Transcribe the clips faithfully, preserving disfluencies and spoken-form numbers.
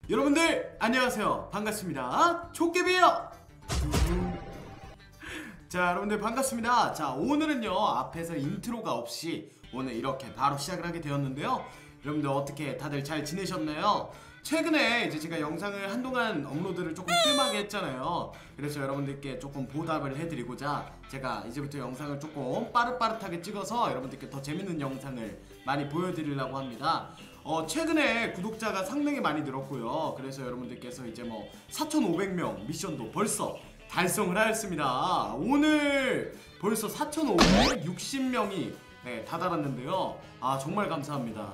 여러분들 안녕하세요. 반갑습니다. 촉개비에요. 자, 여러분들 반갑습니다. 자, 오늘은요 앞에서 인트로가 없이 오늘 이렇게 바로 시작을 하게 되었는데요. 여러분들 어떻게 다들 잘 지내셨나요? 최근에 이제 제가 영상을 한동안 업로드를 조금 뜸하게 했잖아요. 그래서 여러분들께 조금 보답을 해드리고자 제가 이제부터 영상을 조금 빠릇빠릇하게 찍어서 여러분들께 더 재밌는 영상을 많이 보여드리려고 합니다. 어, 최근에 구독자가 상당히 많이 늘었고요. 그래서 여러분들께서 이제 뭐 사천오백 명 미션도 벌써 달성을 하였습니다. 오늘 벌써 사천오백육십 명이 네, 다다랐는데요. 아, 정말 감사합니다.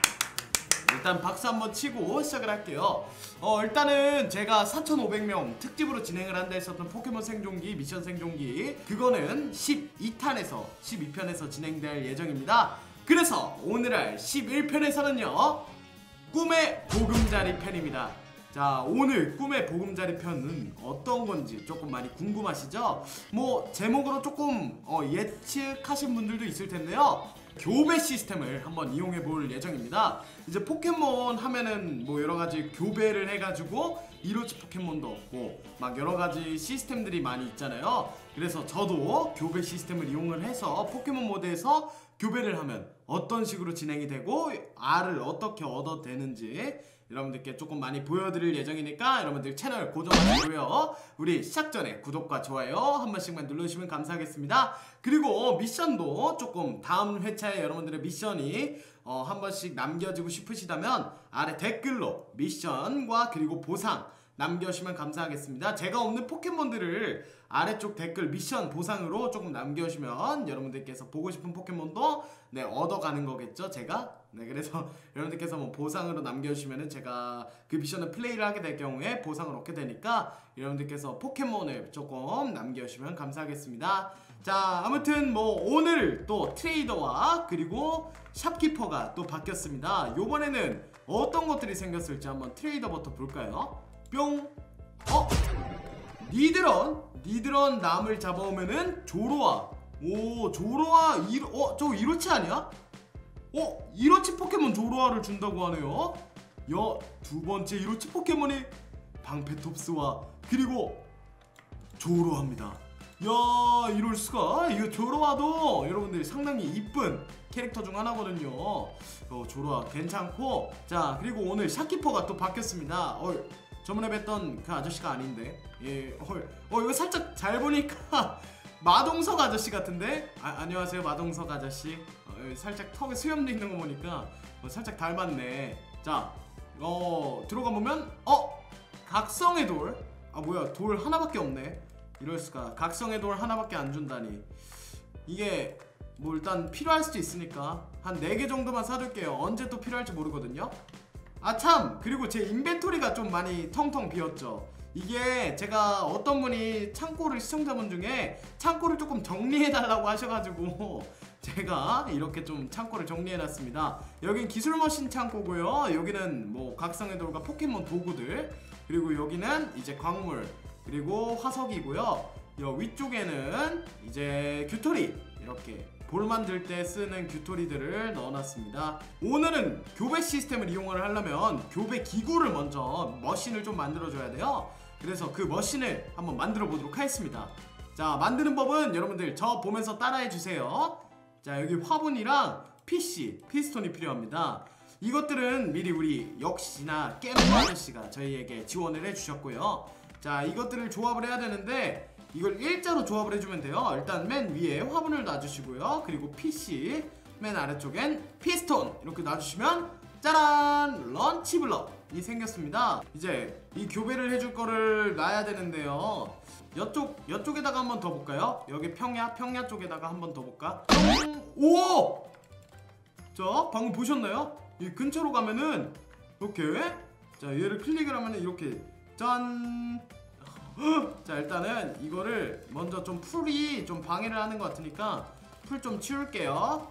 일단 박수 한번 치고 시작을 할게요. 어, 일단은 제가 사천오백 명 특집으로 진행을 한다 했었던 포켓몬 생존기 미션 생존기, 그거는 십이 탄에서 십이 편에서 진행될 예정입니다. 그래서 오늘 할 십일 편에서는요 꿈의 보금자리 편입니다. 자, 오늘 꿈의 보금자리 편은 어떤 건지 조금 많이 궁금하시죠? 뭐 제목으로 조금 어, 예측하신 분들도 있을 텐데요. 교배 시스템을 한번 이용해 볼 예정입니다. 이제 포켓몬 하면은 뭐 여러가지 교배를 해가지고 이로치 포켓몬도 없고 막 여러가지 시스템들이 많이 있잖아요. 그래서 저도 교배 시스템을 이용을 해서 포켓몬 모드에서 교배를 하면 어떤 식으로 진행이 되고 알을 어떻게 얻어 되는지 여러분들께 조금 많이 보여드릴 예정이니까 여러분들 채널 고정하시고요. 우리 시작 전에 구독과 좋아요 한 번씩만 눌러주시면 감사하겠습니다. 그리고 미션도 조금 다음 회차에 여러분들의 미션이 어, 한 번씩 남겨주고 싶으시다면 아래 댓글로 미션과 그리고 보상 남겨주시면 감사하겠습니다. 제가 없는 포켓몬들을 아래쪽 댓글 미션 보상으로 조금 남겨주시면 여러분들께서 보고 싶은 포켓몬도 네, 얻어가는 거겠죠, 제가? 네, 그래서 여러분들께서 뭐 보상으로 남겨주시면은 제가 그 미션을 플레이를 하게 될 경우에 보상을 얻게 되니까 여러분들께서 포켓몬을 조금 남겨주시면 감사하겠습니다. 자, 아무튼 뭐 오늘 또 트레이더와 그리고 샵키퍼가 또 바뀌었습니다. 요번에는 어떤 것들이 생겼을지 한번 트레이더부터 볼까요? 뿅! 어? 니드런? 니드런 남을 잡아오면은 조로아. 오, 조로아 이, 어? 저거 이로치 아니야? 어? 이로치 포켓몬 조로아를 준다고 하네요. 야, 두 번째 이로치 포켓몬이 방패톱스와 그리고 조로아입니다. 야, 이럴수가. 이거 조로아도 여러분들이 상당히 이쁜 캐릭터 중 하나거든요. 어, 조로아 괜찮고. 자, 그리고 오늘 샤키퍼가 또 바뀌었습니다. 어, 저번에 뵀던 그 아저씨가 아닌데. 예, 헐. 어, 이거 살짝 잘 보니까 마동석 아저씨 같은데? 아, 안녕하세요, 마동석 아저씨. 어, 살짝 턱에 수염도 있는 거 보니까 어, 살짝 닮았네. 자, 어, 들어가 보면 어? 각성의 돌. 아, 뭐야, 돌 하나밖에 없네. 이럴수가. 각성의 돌 하나밖에 안 준다니. 이게 뭐 일단 필요할 수도 있으니까 한 네 개 정도만 사둘게요. 언제 또 필요할지 모르거든요. 아, 참! 그리고 제 인벤토리가 좀 많이 텅텅 비었죠. 이게 제가 어떤 분이 창고를, 시청자분 중에 창고를 조금 정리해달라고 하셔가지고 제가 이렇게 좀 창고를 정리해놨습니다. 여긴 기술머신 창고고요. 여기는 뭐 각성의 돌과 포켓몬 도구들, 그리고 여기는 이제 광물, 그리고 화석이고요. 여 위쪽에는 이제 규토리, 이렇게 볼 만들 때 쓰는 규토리들을 넣어놨습니다. 오늘은 교배 시스템을 이용을 하려면 교배 기구를 먼저 머신을 좀 만들어줘야 돼요. 그래서 그 머신을 한번 만들어 보도록 하겠습니다. 자, 만드는 법은 여러분들 저 보면서 따라해주세요. 자, 여기 화분이랑 피씨, 피스톤이 필요합니다. 이것들은 미리 우리 역시나 깨무 아저씨가 저희에게 지원을 해주셨고요. 자, 이것들을 조합을 해야 되는데 이걸 일자로 조합을 해주면 돼요. 일단 맨 위에 화분을 놔주시고요. 그리고 피씨, 맨 아래쪽엔 피스톤 이렇게 놔주시면 짜란! 런치블럭이 생겼습니다. 이제 이 교배를 해줄 거를 놔야 되는데요. 여쪽, 여쪽에다가 한번 더 볼까요? 여기 평야, 평야 쪽에다가 한번 더 볼까? 오! 자, 방금 보셨나요? 이 근처로 가면은 이렇게, 자, 얘를 클릭을 하면은 이렇게 짠! 자, 일단은 이거를 먼저 좀 풀이 좀 방해를 하는 것 같으니까 풀 좀 치울게요.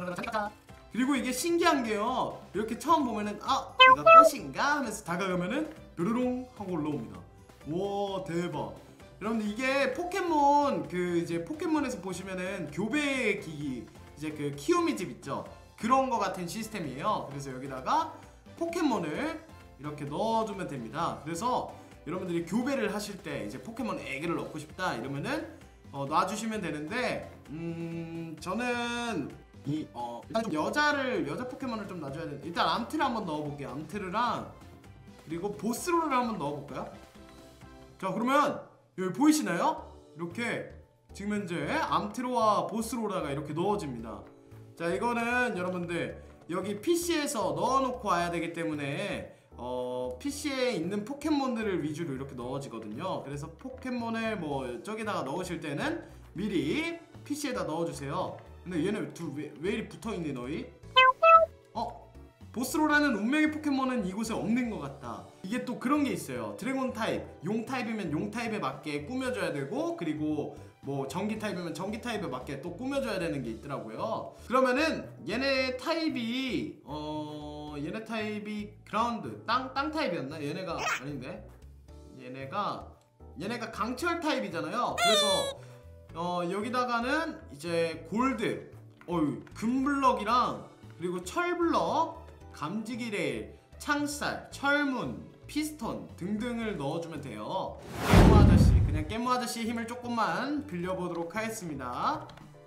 그리고 이게 신기한 게요, 이렇게 처음 보면은 아, 이거 꽃인가 하면서 다가가면은 뾰로롱 하고 올라옵니다. 와, 대박. 여러분들 이게 포켓몬 그 이제 포켓몬에서 보시면은 교배 기기, 이제 그 키오미 집 있죠, 그런 거 같은 시스템이에요. 그래서 여기다가 포켓몬을 이렇게 넣어주면 됩니다. 그래서 여러분들이 교배를 하실 때 이제 포켓몬 애기를 넣고 싶다 이러면은 어, 놔주시면 되는데 음 저는 이 어 일단 좀 여자를 여자 포켓몬을 좀 놔줘야 돼. 일단 암트를 한번 넣어볼게요. 암트르랑 그리고 보스로를 한번 넣어볼까요? 자 그러면 여기 보이시나요? 이렇게 지금 현재 암트로와 보스로라가 이렇게 넣어집니다. 자 이거는 여러분들 여기 피시에서 넣어놓고 와야 되기 때문에 어 피시에 있는 포켓몬들을 위주로 이렇게 넣어지거든요. 그래서 포켓몬을 뭐 저기다가 넣으실 때는 미리 피시에다 넣어주세요. 근데 얘네 둘 왜 왜 이리 붙어있니 너희? 어? 보스로라는 운명의 포켓몬은 이곳에 없는 것 같다. 이게 또 그런 게 있어요. 드래곤 타입, 용 타입이면 용 타입에 맞게 꾸며줘야 되고 그리고 뭐 전기 타입이면 전기 타입에 맞게 또 꾸며줘야 되는 게 있더라고요. 그러면은 얘네 타입이 어 얘네 타입이 그라운드 땅, 땅 타입이었나? 얘네가 아닌데 얘네가 얘네가 강철 타입이잖아요. 그래서 어 여기다가는 이제 골드 어유 금블럭이랑 그리고 철블럭, 감지기 레일, 창살, 철문, 피스톤 등등을 넣어주면 돼요. 깨무 아저씨 그냥 깨무 아저씨의 힘을 조금만 빌려보도록 하겠습니다.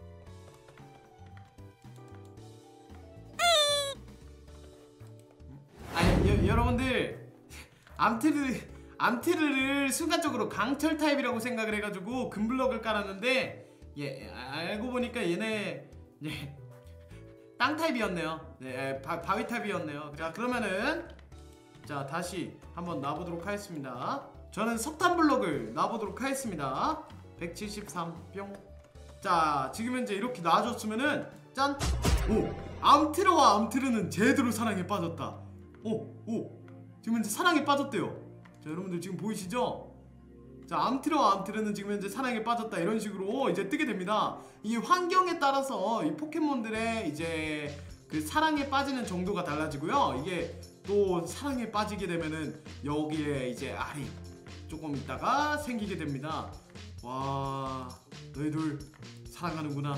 아니 여, 여러분들 암트르 암트르를 순간적으로 강철 타입이라고 생각을 해가지고 금블럭을 깔았는데 예 알고 보니까 얘네 예 땅 타입이었네요. 네 바, 바위 타입이었네요. 자 그러면은 자 다시 한번 놔보도록 하겠습니다. 저는 석탄 블럭을 놔보도록 하겠습니다. 백칠십삼 뿅. 자 지금 현재 이렇게 놔줬으면은 짠! 오! 암트르와 암트르는 제대로 사랑에 빠졌다. 오! 오! 지금 현재 사랑에 빠졌대요. 자 여러분들 지금 보이시죠? 자 암트르와 암트르는 지금 현재 사랑에 빠졌다 이런 식으로 이제 뜨게 됩니다. 이 환경에 따라서 이 포켓몬들의 이제 그 사랑에 빠지는 정도가 달라지고요. 이게 또 사랑에 빠지게 되면은 여기에 이제 알이 조금 있다가 생기게 됩니다. 와 너희들 사랑하는구나.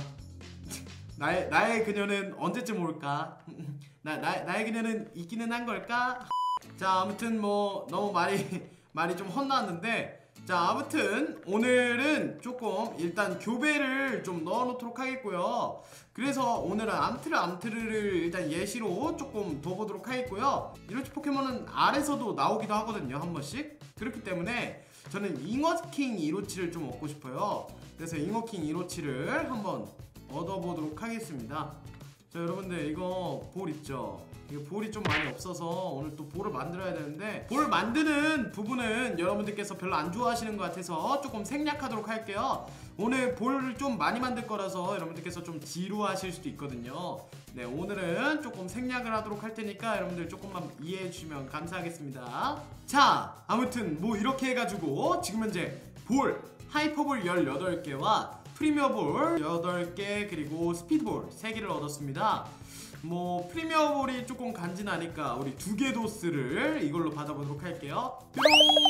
나의 나의 그녀는 언제쯤 올까? 나, 나 나의 그녀는 있기는 한 걸까? 자 아무튼 뭐 너무 말이 말이 좀 헛나왔는데 자 아무튼 오늘은 조금 일단 교배를 좀 넣어놓도록 하겠고요. 그래서 오늘은 암트르 암트르를 일단 예시로 조금 둬보도록 하겠고요. 이로치 포켓몬은 알에서도 나오기도 하거든요 한 번씩. 그렇기 때문에 저는 잉어킹 이로치를 좀 얻고 싶어요. 그래서 잉어킹 이로치를 한번 얻어보도록 하겠습니다. 자 여러분들 이거 볼 있죠? 이거 볼이 좀 많이 없어서 오늘 또 볼을 만들어야 되는데 볼 만드는 부분은 여러분들께서 별로 안 좋아하시는 것 같아서 조금 생략하도록 할게요. 오늘 볼을 좀 많이 만들 거라서 여러분들께서 좀 지루하실 수도 있거든요. 네 오늘은 조금 생략을 하도록 할 테니까 여러분들 조금만 이해해 주시면 감사하겠습니다. 자 아무튼 뭐 이렇게 해가지고 지금 현재 볼 하이퍼볼 열여덟 개와 프리미어볼 여덟 개 그리고 스피드볼 세 개를 얻었습니다. 뭐 프리미어볼이 조금 간지나니까 우리 두 개 도스를 이걸로 받아보도록 할게요. 뾰롱!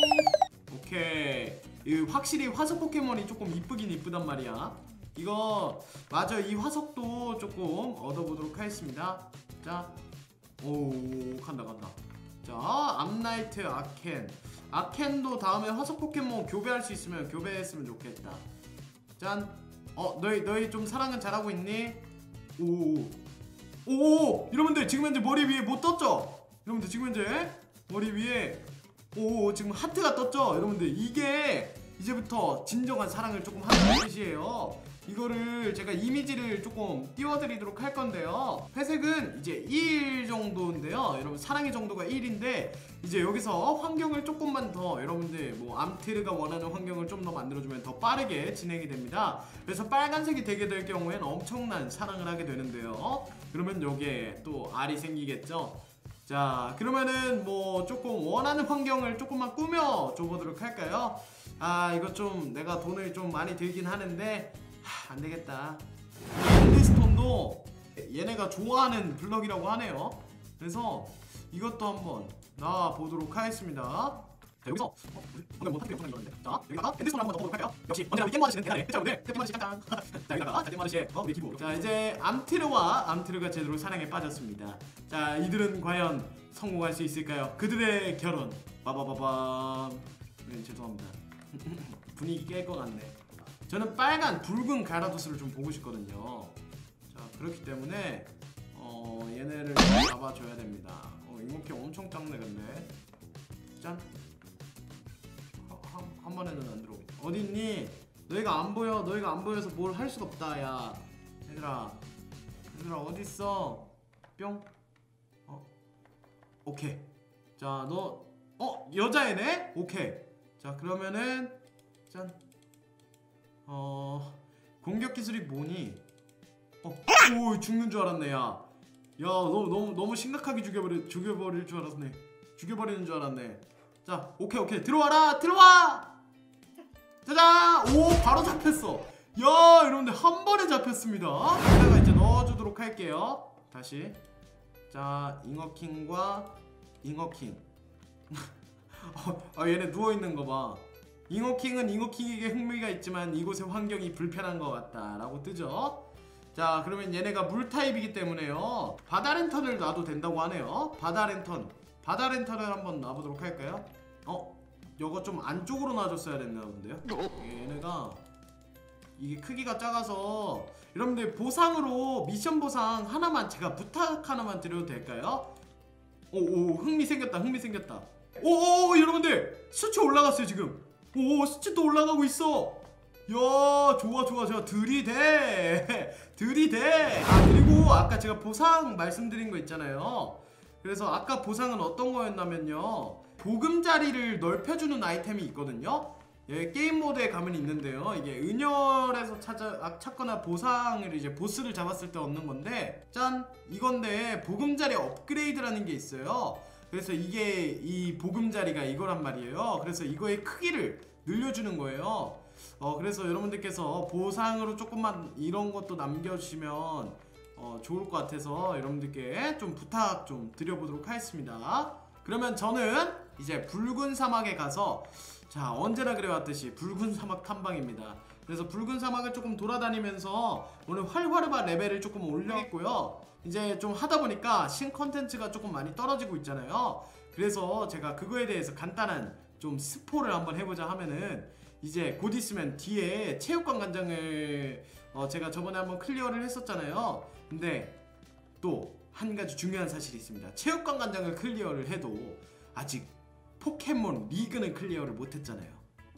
오케이. 이 확실히 화석 포켓몬이 조금 이쁘긴 이쁘단 말이야. 이거 맞아 이 화석도 조금 얻어보도록 하겠습니다. 자, 오 간다 간다. 자 암나이트 아켄 아켄도 다음에 화석 포켓몬 교배할 수 있으면 교배했으면 좋겠다. 짠. 어 너희 너희 좀 사랑은 잘하고 있니? 오. 오 여러분들 지금 현재 머리 위에 뭐 떴죠? 여러분들 지금 현재 머리 위에 오 지금 하트가 떴죠? 여러분들 이게 이제부터 진정한 사랑을 조금 하는 뜻이에요. 이거를 제가 이미지를 조금 띄워드리도록 할 건데요. 회색은 이제 일 정도인데요. 여러분 사랑의 정도가 일인데 이제 여기서 환경을 조금만 더 여러분들 뭐 암트르가 원하는 환경을 좀 더 만들어주면 더 빠르게 진행이 됩니다. 그래서 빨간색이 되게 될 경우에는 엄청난 사랑을 하게 되는데요. 그러면 여기에 또 알이 생기겠죠. 자 그러면은 뭐 조금 원하는 환경을 조금만 꾸며 줘보도록 할까요? 아 이거 좀 내가 돈을 좀 많이 들긴 하는데 하, 안되겠다. 엔드스톤도 얘네가 좋아하는 블럭이라고 하네요. 그래서 이것도 한번 놔보도록 하겠습니다. 자 여기서 어? 방금 뭐 파트가 영상이 있었는데 자 여기다가 엔드스톤을 한번 넣어보도록 할까요? 역시 언제나 우리 깻모 아저씨는 대단해. 그쵸 여러분들? 깻모 아저씨 짱짱. 자 여기다가 자 깻모 아저씨의 어 우리 기부. 자 이제 암트르와 암트르가 제대로 사랑에 빠졌습니다. 자 이들은 과연 성공할 수 있을까요? 그들의 결혼. 빠바바밤. 네, 죄송합니다. 분위기 깰 것 같네. 저는 빨간 붉은 가라도스를 좀 보고 싶거든요. 자, 그렇기 때문에 어 얘네를 잡아줘야 됩니다. 어 이모키 엄청 작네. 근데 짠. 한, 한 번에는 안 들어오고. 어딨니? 너희가 안 보여. 너희가 안 보여서 뭘 할 수가 없다. 야 얘들아, 얘들아 어딨어? 뿅. 어 오케이. 자 너 어 여자애네? 오케이. 자 그러면은 짠. 어 공격 기술이 뭐니? 어, 오 죽는 줄 알았네. 야, 야 너무 너무 너무 심각하게 죽여버릴 죽여버릴 줄 알았네. 죽여버리는 줄 알았네. 자, 오케이 오케이 들어와라 들어와. 짜잔. 오 바로 잡혔어. 야 여러분들 한 번에 잡혔습니다. 제가 이제 넣어주도록 할게요. 다시. 자 잉어킹과 잉어킹. 어, 아 얘네 누워있는 거 봐. 잉어킹은 잉어킹에게 흥미가 있지만 이곳의 환경이 불편한 것 같다 라고 뜨죠. 자 그러면 얘네가 물타입이기 때문에요 바다랜턴을 놔도 된다고 하네요. 바다랜턴 바다랜턴을 한번 놔보도록 할까요? 어? 이거 좀 안쪽으로 놔줬어야 됐나 본데요? 얘네가 이게 크기가 작아서 여러분들 보상으로 미션 보상 하나만 제가 부탁 하나만 드려도 될까요? 오오 흥미 생겼다. 흥미 생겼다. 오오 여러분들 수치 올라갔어요 지금. 오 수치 또 올라가고 있어. 야 좋아 좋아 좋아. 들이대 들이대. 아 그리고 아까 제가 보상 말씀드린 거 있잖아요. 그래서 아까 보상은 어떤 거였냐면요 보금자리를 넓혀주는 아이템이 있거든요. 예, 게임 모드에 가면 있는데요. 이게 은혈에서 찾아, 아, 찾거나 보상을 이제 보스를 잡았을 때 얻는 건데 짠! 이건데 보금자리 업그레이드라는 게 있어요. 그래서 이게 이 보금자리가 이거란 말이에요. 그래서 이거의 크기를 늘려주는 거예요. 어 그래서 여러분들께서 보상으로 조금만 이런 것도 남겨주시면 어 좋을 것 같아서 여러분들께 좀 부탁 좀 드려보도록 하겠습니다. 그러면 저는 이제 붉은 사막에 가서 자 언제나 그래왔듯이 붉은 사막 탐방입니다. 그래서 붉은 사막을 조금 돌아다니면서 오늘 활활바 레벨을 조금 올렸고요. 이제 좀 하다보니까 신 컨텐츠가 조금 많이 떨어지고 있잖아요. 그래서 제가 그거에 대해서 간단한 좀 스포를 한번 해보자 하면은 이제 곧 있으면 뒤에 체육관 관장을 어 제가 저번에 한번 클리어를 했었잖아요. 근데 또 한 가지 중요한 사실이 있습니다. 체육관 관장을 클리어를 해도 아직 포켓몬 리그는 클리어를 못했잖아요.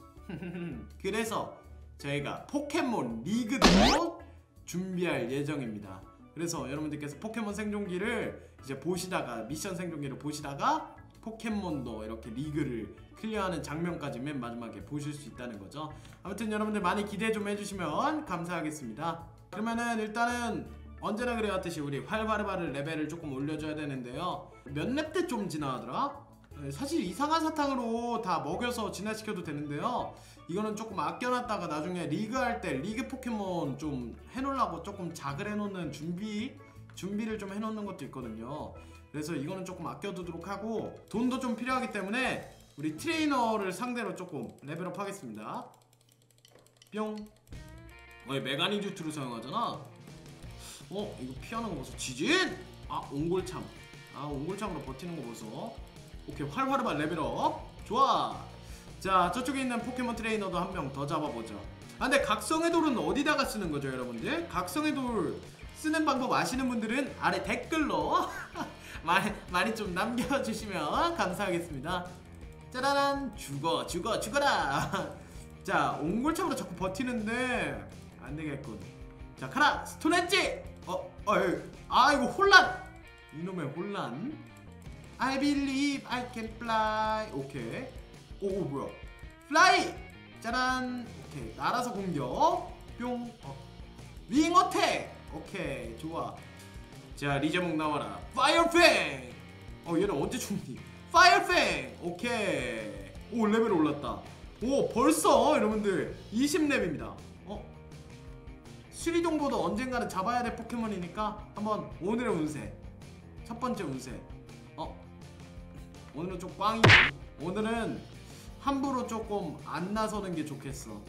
그래서 저희가 포켓몬 리그도 준비할 예정입니다. 그래서 여러분들께서 포켓몬 생존기를 이제 보시다가 미션 생존기를 보시다가 포켓몬도 이렇게 리그를 클리어하는 장면까지 맨 마지막에 보실 수 있다는 거죠. 아무튼 여러분들 많이 기대 좀 해주시면 감사하겠습니다. 그러면은 일단은 언제나 그래왔듯이 우리 활바르바를 레벨을 조금 올려줘야 되는데요. 몇 렙 때 좀 진화하더라? 사실 이상한 사탕으로 다 먹여서 진화시켜도 되는데요. 이거는 조금 아껴놨다가 나중에 리그 할 때 리그 포켓몬 좀 해놓으려고 조금 작을 해놓는 준비 준비를 좀 해놓는 것도 있거든요. 그래서 이거는 조금 아껴두도록 하고 돈도 좀 필요하기 때문에 우리 트레이너를 상대로 조금 레벨업 하겠습니다. 뿅. 어, 메가니주트를 사용하잖아. 어? 이거 피하는 거 보소. 지진! 아 옹골참. 아 옹골참으로 버티는 거 보소. 오케이 활활바 레벨업. 좋아. 자 저쪽에 있는 포켓몬 트레이너도 한 명 더 잡아보죠. 아 근데 각성의 돌은 어디다가 쓰는 거죠 여러분들? 각성의 돌 쓰는 방법 아시는 분들은 아래 댓글로 많이, 많이 좀 남겨주시면 감사하겠습니다. 짜라란. 죽어 죽어 죽어라. 자 옹골참으로 자꾸 버티는데 안되겠군. 자 카라 스톤 엣지. 어? 어 아 이거 혼란. 이놈의 혼란. I believe I can fly. 오케이. 오, 오 뭐야 플라이. 짜란. 오케이 날아서 공격. 뿅. 어. 윙 어택. 오케이 좋아. 자 리제몽 나와라. 파이어팽. 어 얘는 언제 죽니? 파이어팽. 오케이. 오 레벨 올랐다. 오 벌써 여러분들 이십 렙입니다 어? 수리동보도 언젠가는 잡아야 될 포켓몬이니까 한번 오늘의 운세 첫 번째 운세. 어? 오늘은 좀 꽝이지. 오늘은 함부로 조금 안 나서는 게 좋겠어.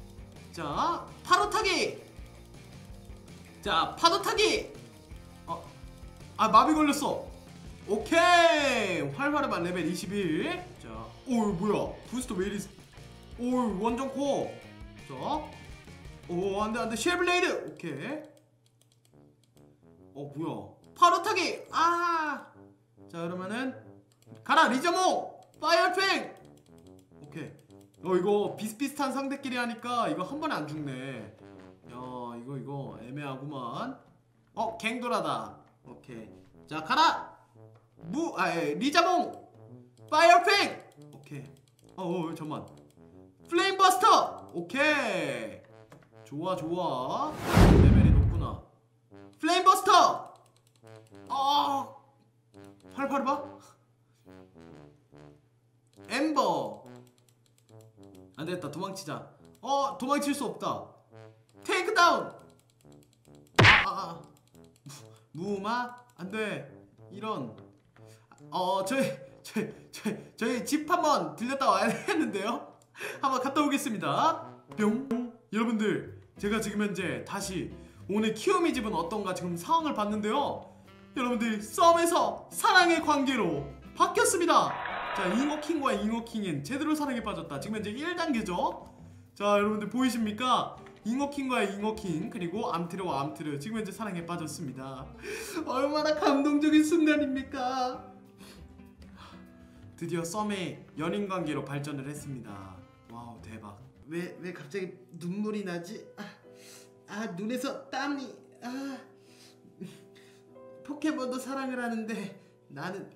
자 파도 타기. 자 파도 타기. 어? 아 마비 걸렸어. 오케이. 활활해봐 레벨 이십일. 자, 오 뭐야 부스터 왜 이리 오 완전 커. 자, 오 안돼 안돼 쉘블레이드. 오케이. 어 뭐야 파로타기. 아, 자 그러면은 가라 리자몽 파이어팽. 오케이. 어 이거 비슷비슷한 상대끼리 하니까 이거 한 번에 안 죽네. 야 이거 이거 애매하구만. 어 갱도라다. 오케이. 자 가라 무 아 리자몽 파이어팽. 오케이. 어어 잠만 플레임버스터. 오케이. 좋아 좋아. 레벨이 높구나. 플레임버스터. 아 팔팔해봐. 엠버. 안되겠다 도망치자. 어 도망칠 수 없다. 테이크다운. 아아아 아, 아. 무마 안돼. 이런. 어 저희 저희 저희 저희 집 한번 들렸다 와야 했는데요. 한번 갔다 오겠습니다. 뿅. 여러분들 제가 지금 현재 다시 오늘 키오미 집은 어떤가 지금 상황을 봤는데요. 여러분들 썸에서 사랑의 관계로 바뀌었습니다. 자 잉어킹과 잉어킹인 제대로 사랑에 빠졌다. 지금 현재 일 단계죠. 자 여러분들 보이십니까? 잉어킹과 잉어킹 그리고 암트르와 암트르 지금 현재 사랑에 빠졌습니다. 얼마나 감동적인 순간입니까? 드디어 썸의 연인관계로 발전을 했습니다. 와우 대박. 왜, 왜 갑자기 눈물이 나지? 아, 아 눈에서 땀이. 아 포켓몬도 사랑을 하는데 나는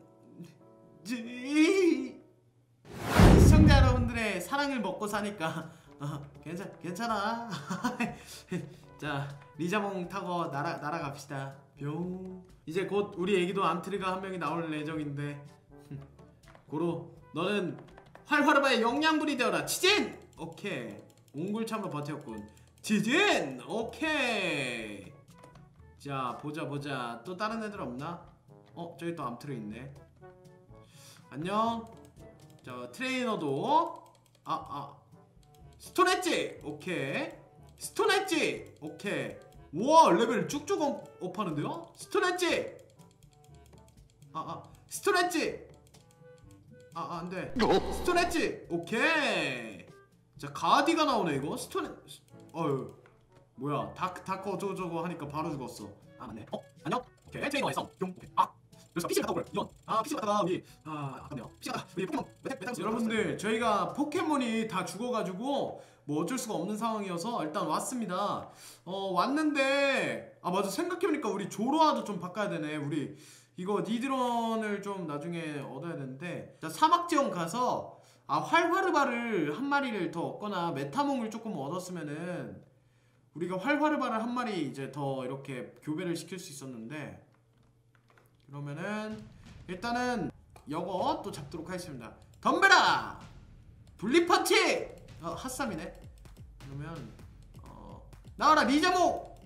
시청자 여러분들의 사랑을 먹고 사니까 어, 괜찮, 괜찮아. 자 리자몽 타고 날아, 날아갑시다. 뿅. 이제 곧 우리 애기도 암트리가 한 명이 나올 예정인데 고로 너는 활활바의 영양분이 되어라. 치진! 오케이. 옹골참으로 버텼군. 치진! 오케이. 자 보자 보자 또 다른 애들 없나? 어 저기 또 암트르 있네. 안녕. 자 트레이너도 아아 아. 스톤 엣지. 오케이. 스톤 엣지. 오케이. 우와 레벨을 쭉쭉 업, 업하는데요? 스톤 엣지. 아아 아. 스톤 엣지. 아 안돼. 스톤 엣지. 오케이. 자 가디가 나오네 이거. 스톤 어휴 뭐야 다크 다크 어쩌고 저쩌고 하니까 바로 죽었어. 아 맞네. 어 안녕. 오케이 트레이너 완성. 용. 오케이. 아 그래서 피씨를 갔다 오걸 이런. 아 피씨 갔다가 우리 아 아깝네요. 피씨 갔다 우리 포켓몬 메타 메타 여러분들 저희가 포켓몬이 다 죽어가지고 뭐 어쩔 수가 없는 상황이어서 일단 왔습니다. 어 왔는데 아 맞아 생각해보니까 우리 조로아도 좀 바꿔야 되네. 우리 이거 니드런을 좀 나중에 얻어야 되는데 자 사막지형 가서 아 활활르바를 한 마리를 더 얻거나 메타몽을 조금 얻었으면은 우리가 활활르바를 한 마리 이제 더 이렇게 교배를 시킬 수 있었는데 그러면은 일단은 이거 또 잡도록 하겠습니다. 덤벼라! 분리펀치! 어 핫삼이네. 그러면 어 나와라 리자몽!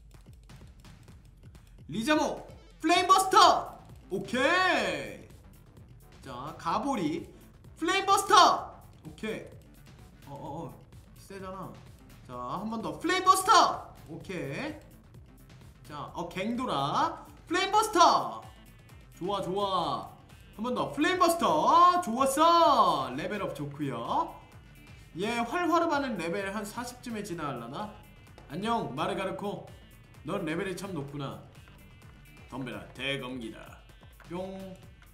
리자몽! 플레임버스터! 오케이! 자 가보리 플레임버스터! 오케이. 어어어 세잖아. 자 한 번 더 플레임버스터! 오케이. 자 어 갱도라 플레임버스터! 좋아 좋아. 한 번 더 플레임버스터! 좋았어! 레벨업 좋구요. 얘 활활르바는 레벨 한 사십쯤에 지나갈라나? 안녕 마르가르코. 넌 레벨이 참 높구나. 덤벼라 대검기다. 뿅.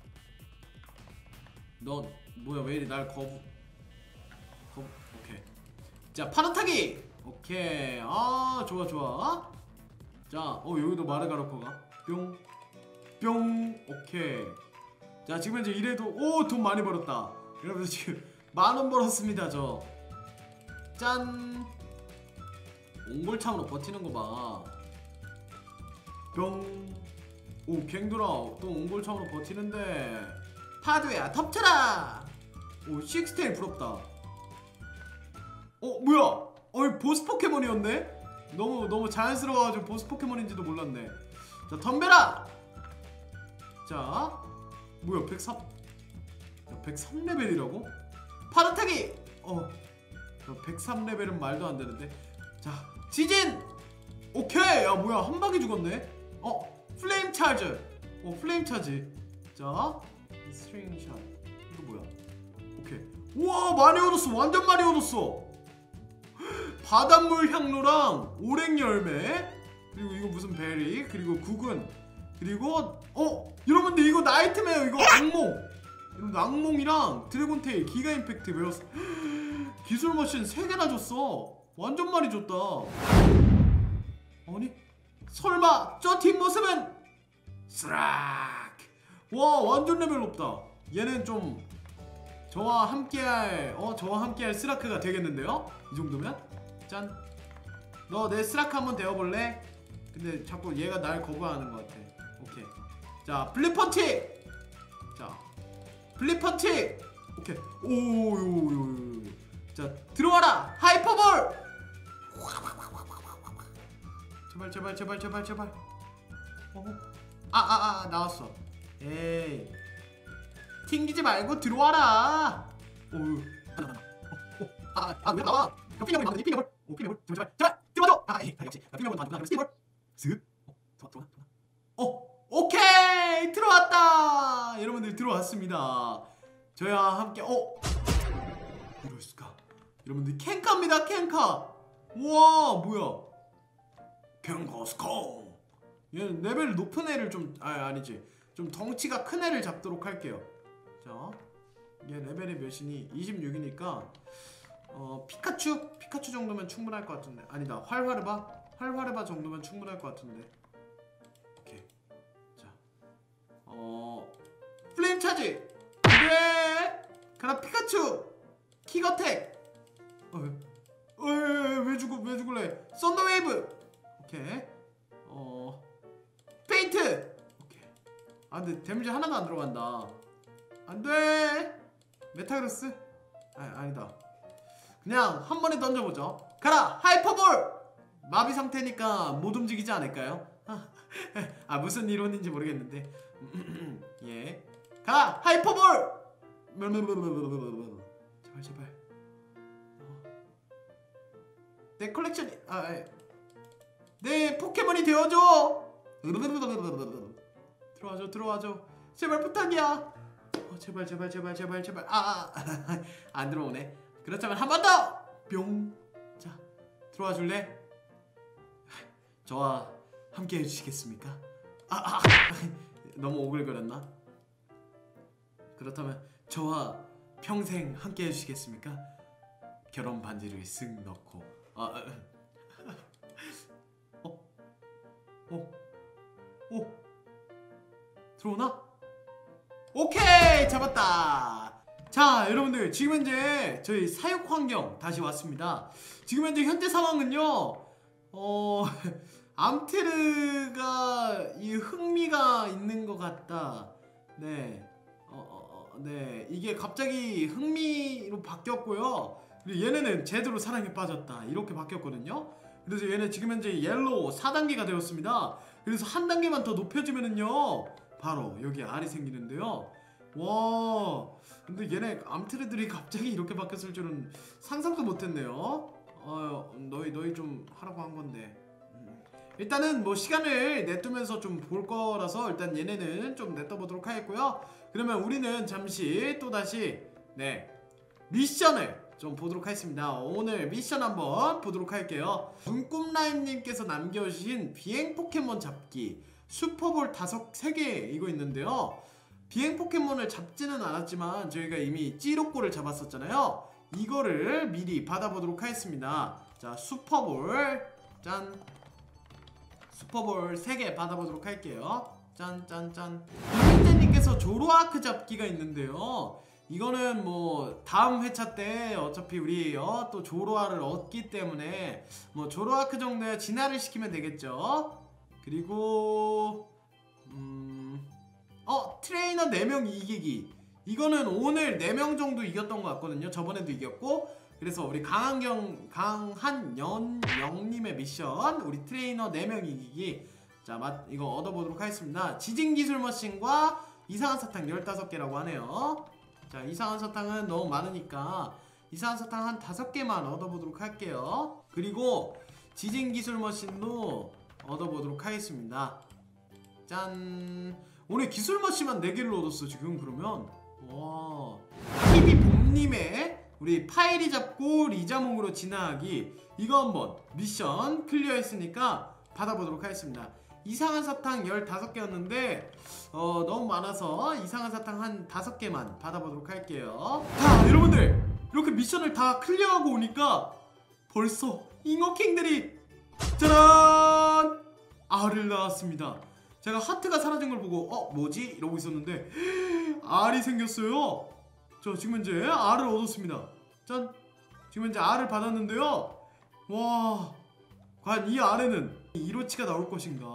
넌 뭐야 왜 이리 날 거부 거부 오케이. 자 파란타기. 오케이. 아 좋아 좋아. 자 어 여기도 마르가르코가 뿅 뿅. 오케이. 자 지금 현재 이래도 오 돈 많이 벌었다. 여러분 지금 만원 벌었습니다 저. 짠. 옹골참으로 버티는 거 봐. 뿅. 오 갱돌아 또 옹골참으로 버티는데 파드야 덮쳐라. 오 식스테일 부럽다. 어 뭐야 어이 보스 포켓몬이었네? 너무 너무 자연스러워가지고 보스 포켓몬인지도 몰랐네. 자 덤벼라. 자 뭐야 백삼 야, 백삼 레벨이라고? 파란타기! 어 백삼 레벨은 말도 안 되는데. 자 지진! 오케이! 야 뭐야 한 방에 죽었네? 어 플레임 차지. 어 플레임 차지. 자 스트링샷 이거 뭐야? 오케이. 우와 많이 얻었어. 완전 많이 얻었어. 바닷물 향로랑 오랭 열매 그리고 이거 무슨 베리 그리고 구근 그리고 어 여러분들 이거 나이트메어 이거 악몽 여러분들 악몽이랑 드래곤테일 기가 임팩트 배웠어. 기술 머신 세 개나 줬어. 완전 많이 줬다. 아니 설마 저 뒷모습은 스락. 와 완전 레벨 높다. 얘는 좀 저와 함께할 어 저와 함께할 스라크가 되겠는데요? 이 정도면? 짠. 너 내 스라크 한번 되어볼래? 근데 자꾸 얘가 날 거부하는 것 같아. 오케이. 자 블리펀치. 자 블리펀치. 오케이. 오요요요. 자 들어와라 하이퍼볼. 제발 제발 제발 제발 제발. 어? 아아아 아, 아, 나왔어. 에이 튕기지 말고 들어와라. 오유. 아아왜 나와? 피겨볼 만드니 피겨볼. 오 피겨볼. 제발 제발 들어와줘. 아 역시 피겨볼 만드나 스티볼. 슥. 들어와 들어와 들어와. 어 오케이 들어왔다. 여러분들 들어왔습니다. 저희와 함께 어 이럴 수가. 여러분들 캔카입니다 캔카. 우와 뭐야? 캔카스콩. 얘는 레벨 높은 애를 좀 아 아니지 좀 덩치가 큰 애를 잡도록 할게요. 자, 얘 레벨이 몇이니? 이십육이니까 어 피카츄 피카츄 정도면 충분할 것 같은데 아니다 활활르바 활활르바 정도면 충분할 것 같은데. 오케이. 자, 어 플레임 차지. 그래. 가라 피카츄. 킥어택. 어왜 죽어 왜 죽을래? 썬더웨이브. 오케이. 어 페인트. 오케이. 아 근데 데미지 하나도 안 들어간다. 안돼. 메타그로스? 아 아니다. 그냥 한 번에 던져보죠. 가라 하이퍼볼. 마비 상태니까 못 움직이지 않을까요? 아 무슨 이론인지 모르겠는데. 예. 가라 하이퍼볼. 제발 제발. 어. 내 컬렉션이 아 예. 내 포켓몬이 되어줘. 들어와줘 들어와줘 제발 부탁이야. 어, 제발 제발 제발 제발 제발 아안 아, 들어오네. 그렇다면 한 번 더 뿅. 자 들어와 줄래? 저와 함께 해주시겠습니까? 아, 아, 아 너무 오글거렸나? 그렇다면 저와 평생 함께 해주시겠습니까? 결혼 반지를 쓱 넣고 아, 아, 어? 어? 오? 들어오나? 오케이! 잡았다! 자 여러분들 지금 현재 저희 사육 환경 다시 왔습니다. 지금 현재 현재 상황은요 어... 암테르가 이 흥미가 있는 것 같다. 네 어, 어, 네 이게 갑자기 흥미로 바뀌었고요. 그리고 얘네는 제대로 사랑에 빠졌다 이렇게 바뀌었거든요. 그래서 얘는 지금 현재 옐로우 사 단계가 되었습니다. 그래서 한 단계만 더 높여주면은요 바로 여기 알이 생기는데요. 와 근데 얘네 암트레들이 갑자기 이렇게 바뀌었을 줄은 상상도 못했네요. 어 너희 너희 좀 하라고 한 건데 음. 일단은 뭐 시간을 내두면서 좀 볼 거라서 일단 얘네는 좀 냅둬 보도록 하겠고요. 그러면 우리는 잠시 또 다시 네 미션을 좀 보도록 하겠습니다. 오늘 미션 한번 보도록 할게요. 눈꿈라임님께서 남겨주신 비행 포켓몬 잡기 슈퍼볼 다섯 세 개 이거 있는데요. 비행 포켓몬을 잡지는 않았지만 저희가 이미 찌로꼬를 잡았었잖아요. 이거를 미리 받아보도록 하겠습니다. 자 슈퍼볼 짠 슈퍼볼 세 개 받아보도록 할게요. 짠짠짠. 이민재님께서 조로아크 잡기가 있는데요. 이거는 뭐 다음 회차 때 어차피 우리 어, 또 조로아를 얻기 때문에 뭐 조로아크 정도야 진화를 시키면 되겠죠. 그리고 음... 어 트레이너 네 명 이기기 이거는 오늘 네 명 정도 이겼던 것 같거든요. 저번에도 이겼고. 그래서 우리 강한경 강한연영님의 미션 우리 트레이너 네 명 이기기 자 맛 이거 얻어보도록 하겠습니다. 지진기술 머신과 이상한 사탕 열다섯 개라고 하네요. 자 이상한 사탕은 너무 많으니까 이상한 사탕 한 다섯 개만 얻어보도록 할게요. 그리고 지진기술 머신도 얻어보도록 하겠습니다. 짠 오늘 기술 머시만 네 개를 얻었어 지금. 그러면 와, 티비봄님의 우리 파이리 잡고 리자몽으로 진화하기, 이거 한번 미션 클리어했으니까 받아보도록 하겠습니다. 이상한 사탕 열다섯 개였는데 어, 너무 많아서 이상한 사탕 한 다섯 개만 받아보도록 할게요. 자, 여러분들 이렇게 미션을 다 클리어하고 오니까 벌써 잉어킹들이 짜란! 알을 낳았습니다. 제가 하트가 사라진 걸 보고 어? 뭐지? 이러고 있었는데 알이 생겼어요. 저 지금 현재 알을 얻었습니다. 짠! 지금 현재 알을 받았는데요. 와, 과연 이 알에는 이로치가 나올 것인가?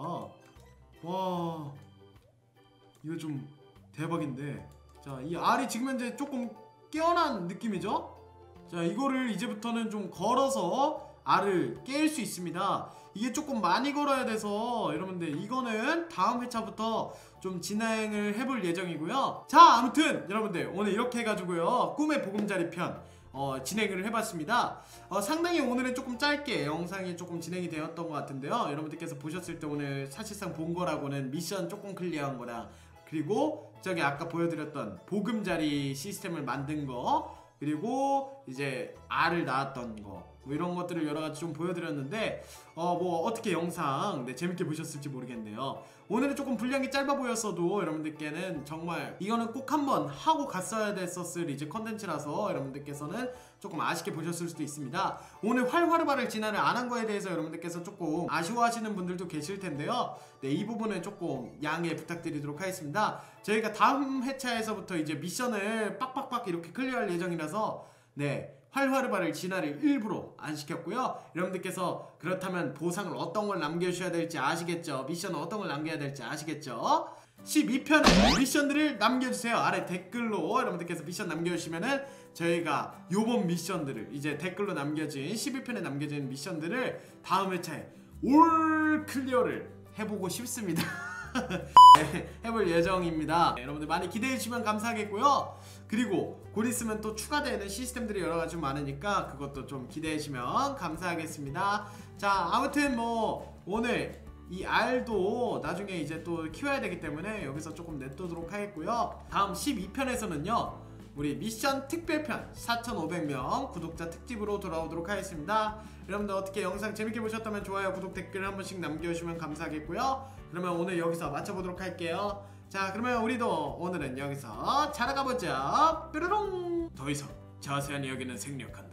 와, 이거 좀 대박인데. 자, 이 알이 지금 현재 조금 깨어난 느낌이죠? 자, 이거를 이제부터는 좀 걸어서 알을 깰 수 있습니다. 이게 조금 많이 걸어야 돼서 여러분들 이거는 다음 회차부터 좀 진행을 해볼 예정이고요. 자, 아무튼 여러분들 오늘 이렇게 해가지고요 꿈의 보금자리 편 어, 진행을 해봤습니다. 어, 상당히 오늘은 조금 짧게 영상이 조금 진행이 되었던 것 같은데요. 여러분들께서 보셨을 때 오늘 사실상 본 거라고는 미션 조금 클리어한 거랑, 그리고 저기 아까 보여드렸던 보금자리 시스템을 만든 거, 그리고 이제 알을 낳았던 거, 뭐 이런 것들을 여러가지 좀 보여드렸는데 어 뭐 어떻게 영상 네, 재밌게 보셨을지 모르겠네요. 오늘은 조금 분량이 짧아 보였어도 여러분들께는 정말 이거는 꼭 한번 하고 갔어야 됐었을 이제 컨텐츠라서 여러분들께서는 조금 아쉽게 보셨을 수도 있습니다. 오늘 활활바를 진화를 안 한 거에 대해서 여러분들께서 조금 아쉬워하시는 분들도 계실 텐데요. 네, 이 부분은 조금 양해 부탁드리도록 하겠습니다. 저희가 다음 회차에서부터 이제 미션을 빡빡빡 이렇게 클리어할 예정이라서 네, 활활바를 진화를 일부러 안 시켰고요. 여러분들께서 그렇다면 보상을 어떤 걸 남겨주셔야 될지 아시겠죠? 미션은 어떤 걸 남겨야 될지 아시겠죠? 십이 편의 미션들을 남겨주세요. 아래 댓글로 여러분들께서 미션 남겨주시면은 저희가 요번 미션들을 이제 댓글로 남겨진 십이 편에 남겨진 미션들을 다음 회차에 올 클리어를 해보고 싶습니다. 네, 해볼 예정입니다. 네, 여러분들 많이 기대해주시면 감사하겠고요. 그리고 곧 있으면 또 추가되는 시스템들이 여러가지 좀 많으니까 그것도 좀 기대해주시면 감사하겠습니다. 자, 아무튼 뭐 오늘 이 알도 나중에 이제 또 키워야 되기 때문에 여기서 조금 냅두도록 하겠고요. 다음 십이 편에서는요 우리 미션 특별편 사천오백 명 구독자 특집으로 돌아오도록 하겠습니다. 여러분들 어떻게 영상 재밌게 보셨다면 좋아요, 구독, 댓글 한 번씩 남겨주시면 감사하겠고요. 그러면 오늘 여기서 마쳐보도록 할게요. 자, 그러면 우리도 오늘은 여기서 자라가보자. 뾰로롱. 더 이상 자세한 이야기는 생략한다.